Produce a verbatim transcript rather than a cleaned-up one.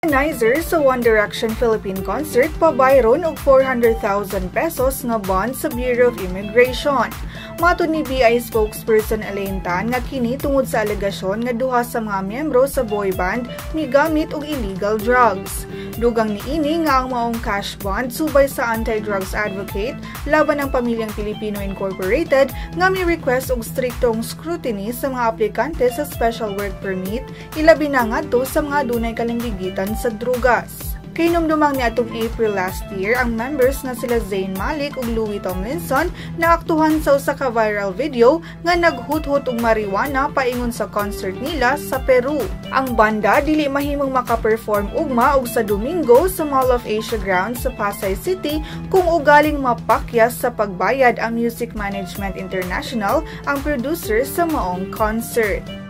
Organizer sa One Direction Philippine Concert pabayron og four hundred thousand pesos nga bond sa Bureau of Immigration. Matud ni B I spokesperson Elaine Tan nga kini tungod sa alegasyon nga duha sa mga miyembro sa boy band migamit og illegal drugs. Dugang niini nga ang maong cash bond subay sa anti-drugs advocate laban ng Pamilyang Pilipino Incorporated nga mi request og striktong scrutiny sa mga aplikante sa special work permit ilabi na ngadto sa mga dunay kalimbigitan sa drugas. Kay numdumang niadtong April last year, ang members na sila Zayn Malik ug Louie Tomlinson naaktuhan sa usa ka viral video nga naghuthot og marijuana paingon sa concert nila sa Peru. Ang banda dili mahimong maka-perform ugma og sa Domingo sa Mall of Asia grounds sa Pasay City kung ugaling mapakyas sa pagbayad ang Music Management International ang producer sa maong concert.